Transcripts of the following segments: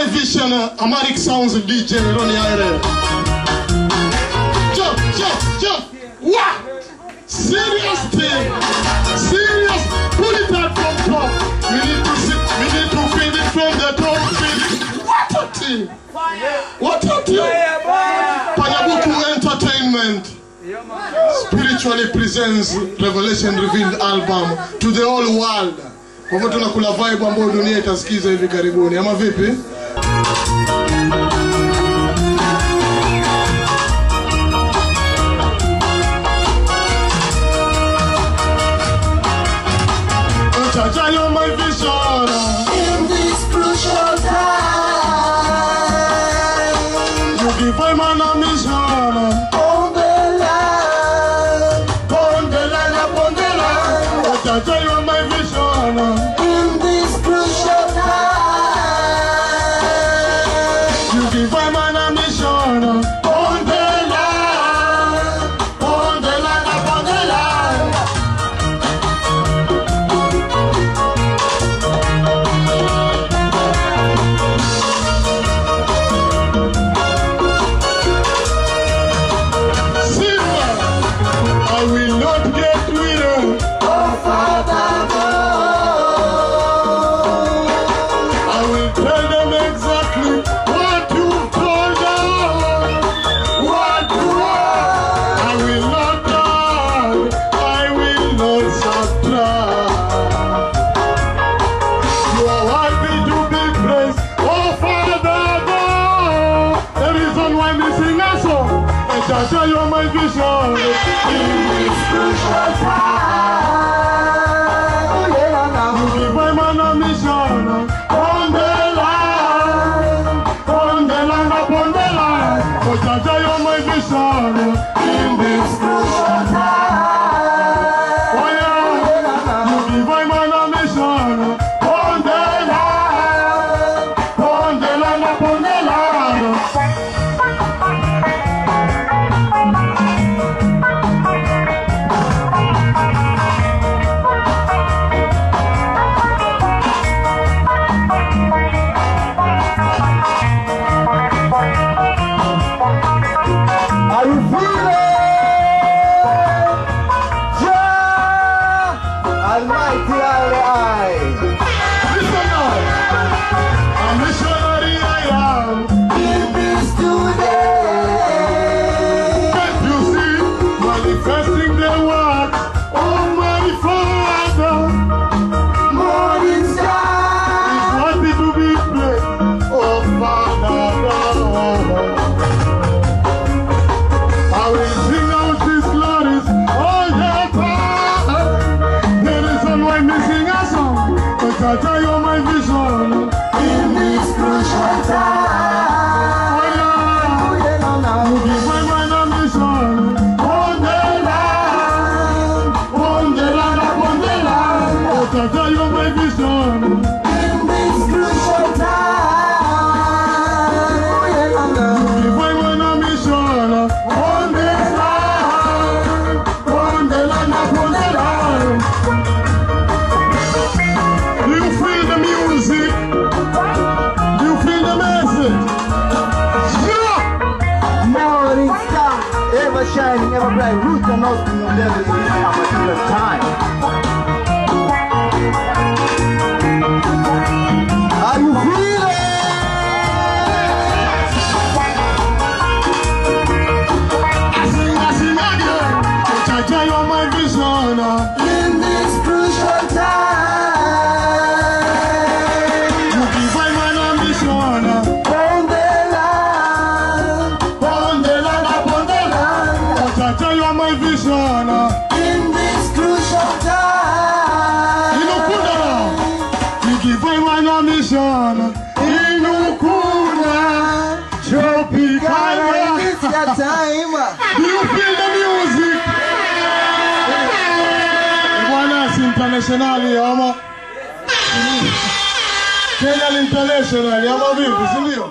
my vision, Amharic sounds DJ Ronnie Aire. Jump. What? Serious thing. Serious. Pull it out from top. We need to feed it from the top. What a team. What a team. Panyabuku Entertainment spiritually presents Revelation Revealed album to the whole world. Kwa hivyo tunakula vibe ambayo dunia itasikiza hivi karibuni. Ama vipi? Jaja, you're my vision. In this crucial time, You give my man a mission. on the line. Jaja, you're my vision. In this crucial time, You give my man a mission. on the line, On the line, upon the line. Silver, I will not get weary. oh Father God, I will tell them exactly what you told them. what you are, I will not die. I will not subtract. You are worthy to be praised, oh Father God. The reason why we sing a song, I shall tell you my vision. in this crucial time, oh yeah, now. You give my man a mission. On the line, upon the line. Oh, Jaja, you're my vision. In this Crucial time, oh yeah. You give my man a mission. On the line, upon the line. are you feeling? Jah Almighty I. Listen now. A missionary I am. In this today, Can't you see? Manifesting the word of my Father. morning star, Is worthy to be praised, oh Father God. I will sing out His glories, oh yeah, God. The reason why me sing a song, but I tell you my vision. in this crucial time, Oh yeah, oh yeah, now, now. give my mind a mission. On the line, upon the line. Oh, I tell you my vision. In this crucial time, oh yeah, now, now. Give my mind a mission. On the line, upon the line. Do you feel the music? Do you feel the message? Yeah! Morning star, ever shining, ever bright, root and out in the devil in a particular time. Are you feeling? I sing again. Jaja, you're my vision. In this crucial time, You give my man a mission. on the line, On the line. Jaja, you're my vision. in this crucial time, Inukunda now. You give my man a mission. Inukunda. Tropical. it's your time. Do you feel the music? Bwana si internationally ama Kenya internationally ama vipi, si ndio?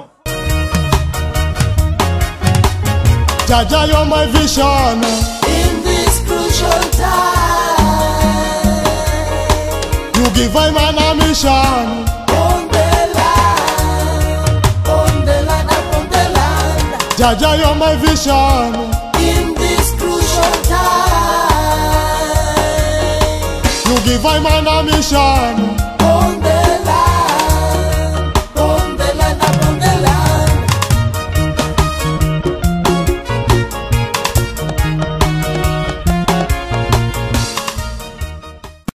Jaja, you're my vision. In this crucial time, You give my man a mission. on the line, Jaja, you're my vision. In this crucial time, You give I man a mission. on the